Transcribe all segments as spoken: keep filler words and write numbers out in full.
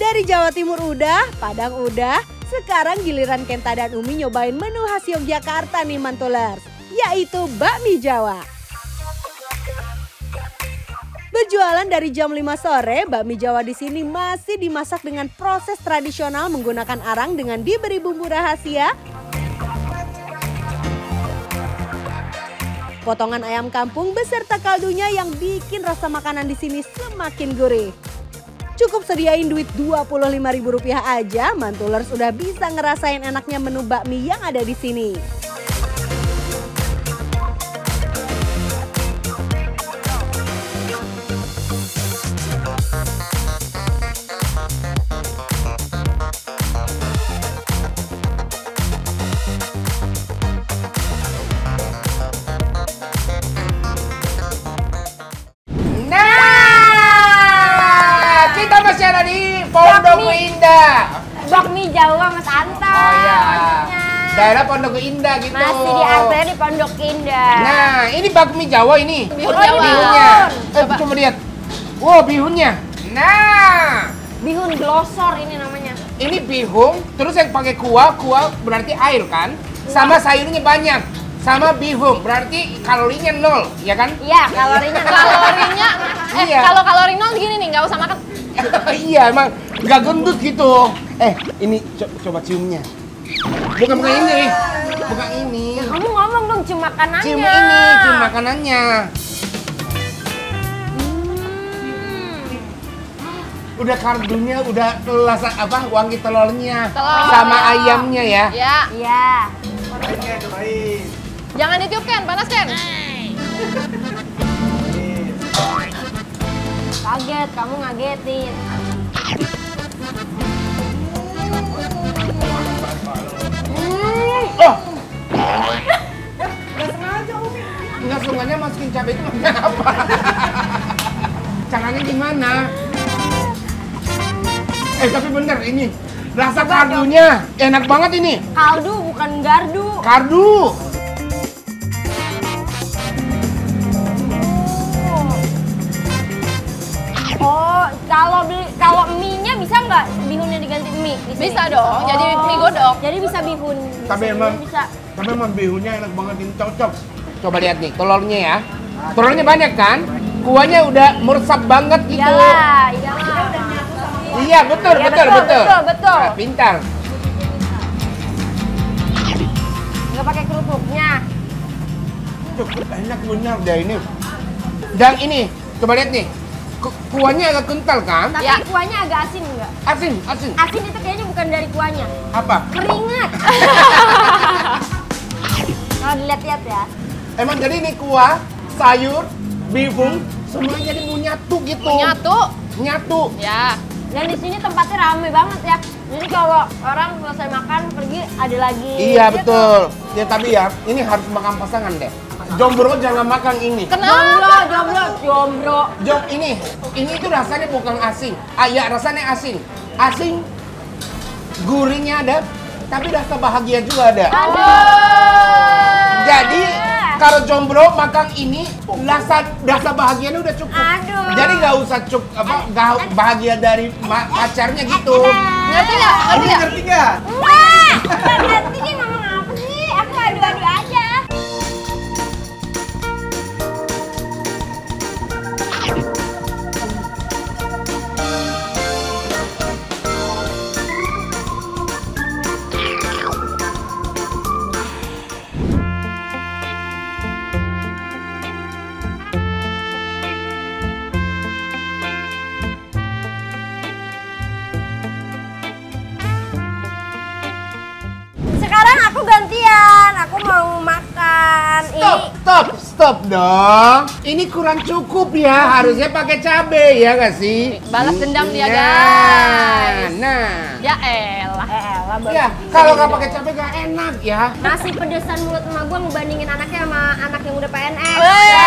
Dari Jawa Timur udah, Padang udah, sekarang giliran Kenta dan Umi nyobain menu khas Yogyakarta nih Mantulers, yaitu bakmi Jawa. Berjualan dari jam lima sore, bakmi Jawa di sini masih dimasak dengan proses tradisional menggunakan arang dengan diberi bumbu rahasia, potongan ayam kampung beserta kaldunya yang bikin rasa makanan di sini semakin gurih. Cukup sediain duit dua puluh lima ribu rupiah aja, Mantulers udah bisa ngerasain enaknya menu bakmi yang ada di sini. Pondok Indah. Bakmi Jawa Mas Anto. Oh iya. Daerah Pondok Indah gitu. Masih di arteri di Pondok Indah. Nah, ini bakmi Jawa ini. Bihun oh, Jawa. Bihunnya. Eh, coba. coba lihat. Wow, bihunnya. Nah, bihun glosor ini namanya. Ini bihun, terus yang pakai kuah, kuah berarti air kan? Sama sayurnya banyak. Sama bihun, berarti kalorinya nol, ya kan? Iya, kalorinya nol. Kalorinya, eh Iya. kalau kalori nol gini nih, nggak usah makan. Iya, emang nggak gendut gitu. Eh, ini co coba ciumnya. Bukan bukan ini, bukan ini. Ya, kamu ngomong dong cium makanannya. Cium ini, cium makanannya. Hmm. Udah kaldunya, udah lasa apa? Wangi telurnya, Telur. sama ayamnya ya. Ya, Iya. jangan ditiup Ken, panas Ken. Kaget, kamu ngagetin. Hmm. Oh. Nggak sengaja Umi. Nggak sungguhnya masukin cabai itu maksudnya apa? Caranya gimana? Eh tapi bener ini. Rasa kaldunya enak banget ini. Kaldu bukan gardu. Kaldu. Oh, kalau beli kalau mie-nya bisa nggak bihunnya diganti mie? Di sini? Bisa dong, Oh. jadi mie godok. Jadi bisa bihun. Tapi Bisa emang bihun, bisa. Tapi emang bihunnya enak banget, ini cocok. Coba lihat nih, telurnya ya. Telurnya banyak kan? Kuahnya udah meresap banget gitu. Iyalah, iyalah. Iya, betul, Iya, betul, betul, betul. betul, betul. Nah, pintar. Nggak pakai kerupuknya. Cukup enak benar deh ini. Dan ini, coba lihat nih. Ku- Kuahnya agak kental kan? Tapi Ya. kuahnya agak asin nggak? Asin, asin. Asin itu kayaknya bukan dari kuahnya. Apa? Keringat. Kalau dilihat-lihat ya. Emang jadi ini kuah, sayur, bihun, semua jadi mau nyatu gitu. Nyatu. Nyatu. Ya. Dan di sini tempatnya rame banget ya. Jadi kalau orang selesai makan pergi ada lagi. Iya, gitu. betul. Ya tapi ya, ini harus makan pasangan deh. Jombro jangan makan ini. Jomblo, Kenapa? jomblo, jombro. Jom ini, ini tuh rasanya bukan asin. Ah ya, rasanya asin. Asin, gurihnya ada, tapi rasa bahagia juga ada. Aduh. Jadi kalau jomblo makan ini, rasa rasa bahagianya udah cukup. Aduh. Jadi nggak usah cuk apa nggak bahagia dari ma- pacarnya gitu. Ngerti nggak? Ngerti nggak? Ngerti nggak? Enggak. Enggak ngerti dia ngomong apa sih? Aku adu-adu aja. Sekarang aku gantian, aku mau makan. Stop, Ini stop, stop dong. Ini kurang cukup ya, harusnya pakai cabai ya nggak sih? Balas dendam dia, Iya. guys. Nah, Ya elah. eh elah baru ya segini kalau nggak dong. pakai cabai nggak enak ya. Nasi pedesan mulut emak gua ngebandingin anaknya sama anak yang udah P N S.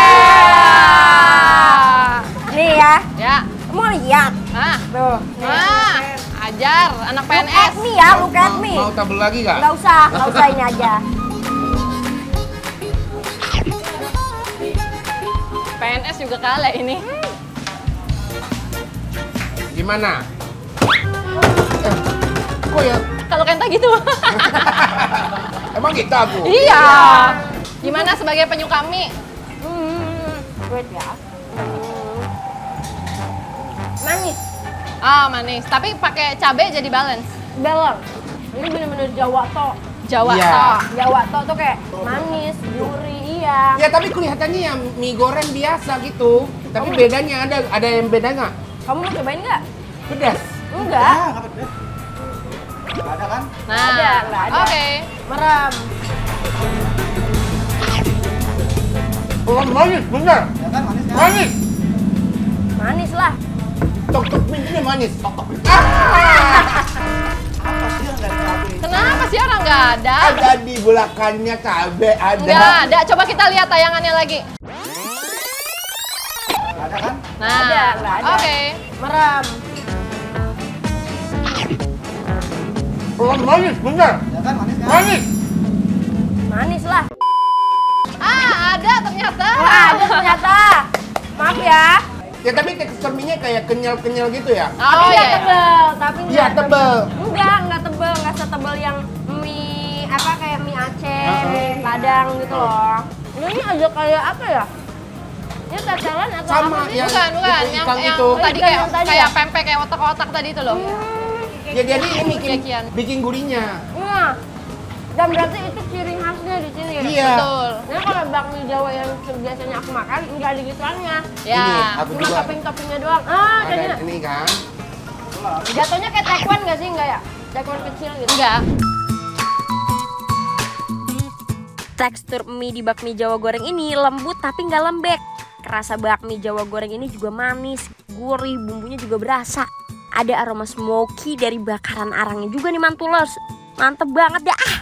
Wah. Nih ya, Ya. mau lihat. Nah. Tuh. Nah. Ajar anak P N Look at S. me ya, look at me. Mau tabel lagi nggak? Nggak usah, nggak usah ini aja. P N S juga kalah ini. Gimana? Kok ya? Kalau Kenta gitu. Emang gitu aku? Iya. Gimana sebagai penyuka mie? Hmm, wait ya. Hmm. Manis, Ah, manis. Tapi pakai cabai jadi balance. balance. Ini bener-bener Jawa to. Jawa Iya. tok. Jawa to tuh kayak manis, gurih, iya. Ya tapi kelihatannya ya mie goreng biasa gitu. Tapi bedanya ada ada yang beda nggak? Kamu mau cobain nggak? Pedas. Enggak. Ada kan? Nah, Ada, nggak ada. Oke. Merem. Oh manis, bener. Ya kan manis kan? Manis. Manis lah. Tok tok mie ini manis. Tok tok. Ah! Apa sih yang nggak cabai? Kenapa sih orang nggak ada? Ada di belakangnya cabe ada. Nggak ada. Coba kita lihat tayangannya lagi. Ada kan? Nah, Ada, nggak ada. Oke. Merem. Oh manis, bener. Ya kan manis kan? Manis. Manis lah. Ah, ada ternyata. Nggak ada ternyata. Maaf ya. Ya tapi tekstur mie-nya kayak kenyal-kenyal gitu ya. Tapi Oh nggak iya. tebel. Tapi Iya, nggak tebel. Enggak, nggak tebel. Nggak setebel yang mie apa kayak mie Aceh, Uh-uh. Padang gitu loh. Ini aja kayak apa ya? Ini tetelan atau Sama, apa sih? yang- Bukan, bukan. itu Yang, ikan yang itu. tadi Ikan kayak yang tadi kayak ya? pempek kayak otak-otak tadi itu loh. Ya jadi ini bikin, Kikian. bikin gurihnya. Iya. Dan berarti itu ciri khasnya di sini. Iya. Betul. Nah kalau bakmi Jawa yang biasanya aku makan nggak ada gituannya. Ya. Ini, aku Cuma juga topping-toppingnya doang. Ah, ada jadinya. ini kan. Jatuhnya kayak taekwondo nggak sih? Nggak ya? Taekwondo kecil gitu. Enggak. Tekstur mie di bakmi Jawa goreng ini lembut tapi nggak lembek. Rasa bakmi Jawa goreng ini juga manis, gurih, bumbunya juga berasa. Ada aroma smoky dari bakaran arangnya juga nih Mantulers. Mantep banget dah. Ah.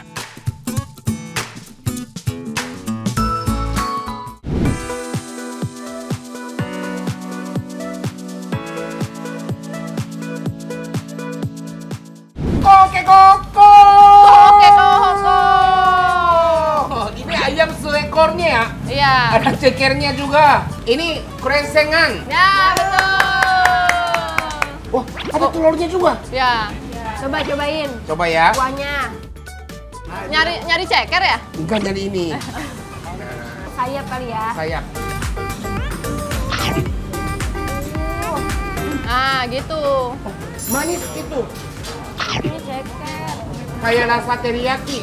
Koke koko. Oke, koko. Oh, ini ayam seekornya ya. Iya. Ada cekernya juga. Ini krensengan. Ya, betul. Wah, ada telurnya juga. Ya. Coba cobain Coba ya. kuahnya. Nyari nyari ceker ya? Enggak jadi ini. Sayap kali ya. Sayap. Nah, gitu. Manis itu. Ini ceker. Kayak rasa teriyaki.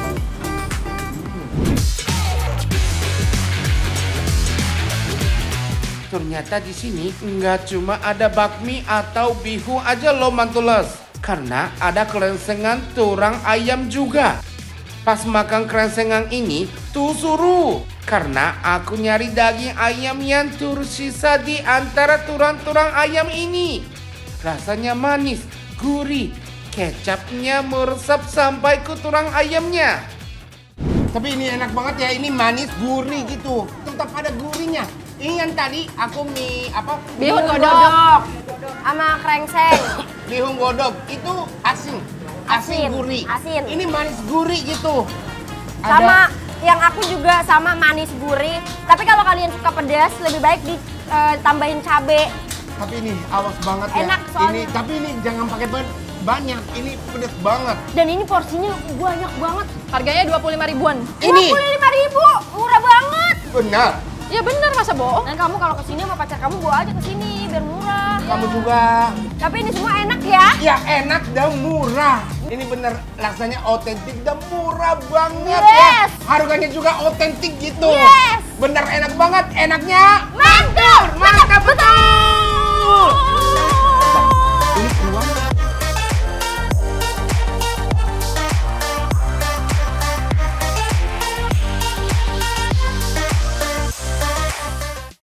Ternyata di sini nggak cuma ada bakmi atau bihun aja loh Mantules. Karena ada kerensengan turang ayam juga. Pas makan kerensengan ini tuh suruh. Karena aku nyari daging ayam yang tersisa di antara turang-turang ayam ini. Rasanya manis, gurih. Kecapnya meresap sampai ke turang ayamnya. Tapi ini enak banget ya, ini manis, gurih gitu. Tetap ada gurihnya. Ini yang tadi aku mie apa? Bihun godok. Godok. Sama krengseng. Bihun godok itu asin. Asin, Asin, gurih. asin. Ini manis gurih gitu. Sama yang aku juga sama manis gurih. Tapi kalau kalian suka pedas lebih baik ditambahin cabe. Tapi ini awas banget ya. Enak soalnya. Ini tapi ini jangan pakai ban- banyak. Ini pedas banget. Dan ini porsinya banyak banget. Harganya dua puluh lima ribuan. Ini dua puluh lima ribu, murah banget. benar. Ya bener, masa bohong? Dan kamu kalau kesini sama pacar kamu bawa aja ke sini biar murah. Kamu juga. Tapi ini semua enak ya. Ya enak dan murah. Ini bener rasanya otentik dan murah banget Yes. ya. Harganya juga otentik gitu. Yes. Bener enak banget. Enaknya Mantap, mantap betul.